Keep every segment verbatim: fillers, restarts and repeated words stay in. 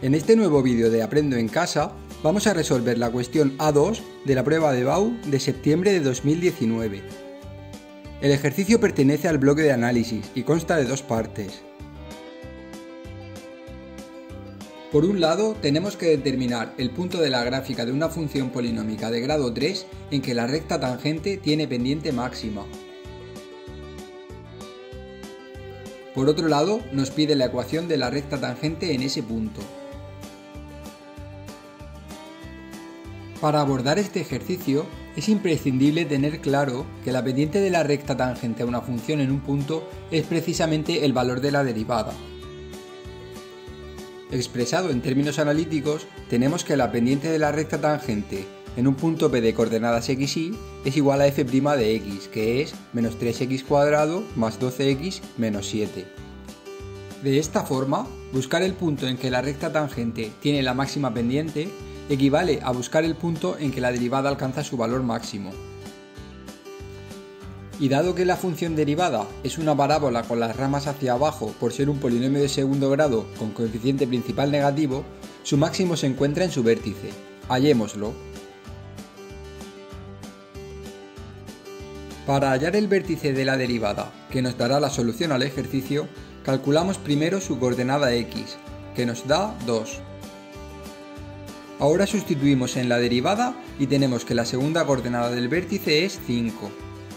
En este nuevo vídeo de Aprendo en Casa, vamos a resolver la cuestión A dos de la prueba de B A U de septiembre de dos mil diecinueve. El ejercicio pertenece al bloque de análisis y consta de dos partes. Por un lado, tenemos que determinar el punto de la gráfica de una función polinómica de grado tres en que la recta tangente tiene pendiente máxima. Por otro lado, nos pide la ecuación de la recta tangente en ese punto. Para abordar este ejercicio, es imprescindible tener claro que la pendiente de la recta tangente a una función en un punto es precisamente el valor de la derivada. Expresado en términos analíticos, tenemos que la pendiente de la recta tangente en un punto P de coordenadas x, y es igual a f' de x, que es menos tres x cuadrado más doce x menos siete. De esta forma, buscar el punto en que la recta tangente tiene la máxima pendiente equivale a buscar el punto en que la derivada alcanza su valor máximo. Y dado que la función derivada es una parábola con las ramas hacia abajo por ser un polinomio de segundo grado con coeficiente principal negativo, su máximo se encuentra en su vértice. Hallémoslo. Para hallar el vértice de la derivada, que nos dará la solución al ejercicio, calculamos primero su coordenada x, que nos da dos. Ahora sustituimos en la derivada y tenemos que la segunda coordenada del vértice es cinco.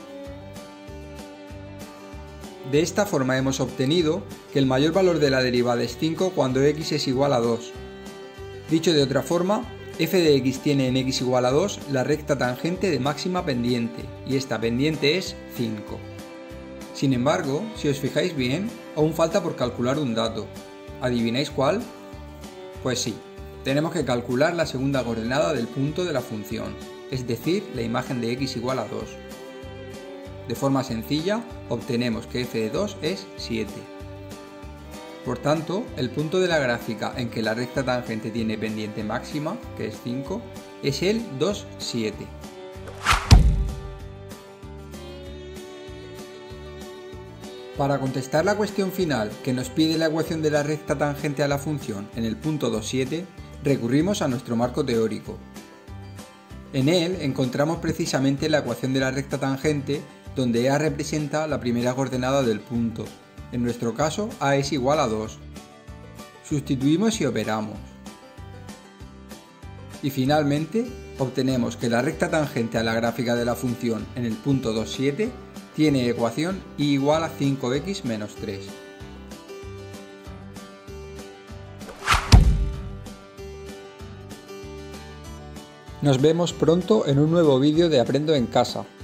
De esta forma hemos obtenido que el mayor valor de la derivada es cinco cuando x es igual a dos. Dicho de otra forma, f de x tiene en x igual a dos la recta tangente de máxima pendiente, y esta pendiente es cinco. Sin embargo, si os fijáis bien, aún falta por calcular un dato. ¿Adivináis cuál? Pues sí, tenemos que calcular la segunda coordenada del punto de la función, es decir, la imagen de x igual a dos. De forma sencilla, obtenemos que f de dos es siete. Por tanto, el punto de la gráfica en que la recta tangente tiene pendiente máxima, que es cinco, es el dos, siete. Para contestar la cuestión final que nos pide la ecuación de la recta tangente a la función en el punto dos, siete, recurrimos a nuestro marco teórico. En él encontramos precisamente la ecuación de la recta tangente, donde A representa la primera coordenada del punto. En nuestro caso, A es igual a dos. Sustituimos y operamos. Y finalmente, obtenemos que la recta tangente a la gráfica de la función en el punto dos, siete tiene ecuación y igual a cinco x menos tres. Nos vemos pronto en un nuevo vídeo de Aprendo en Casa.